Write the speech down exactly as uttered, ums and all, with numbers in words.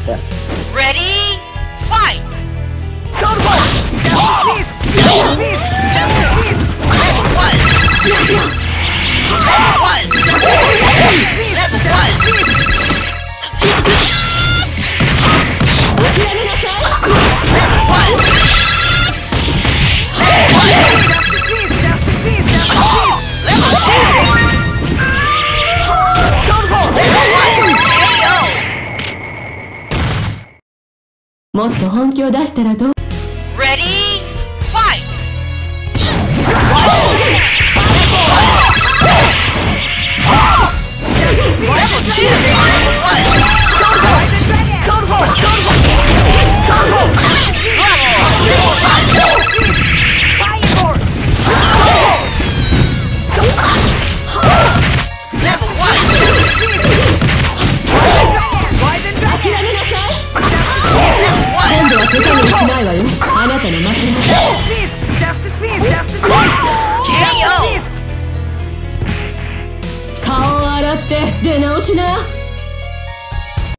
Yes. Ready? Fight! Level one! Level one! Level one! Level two! もっと本気を出したらどう？ Ready? Fight! Level two! Level one! K O 顔を洗って出直しな。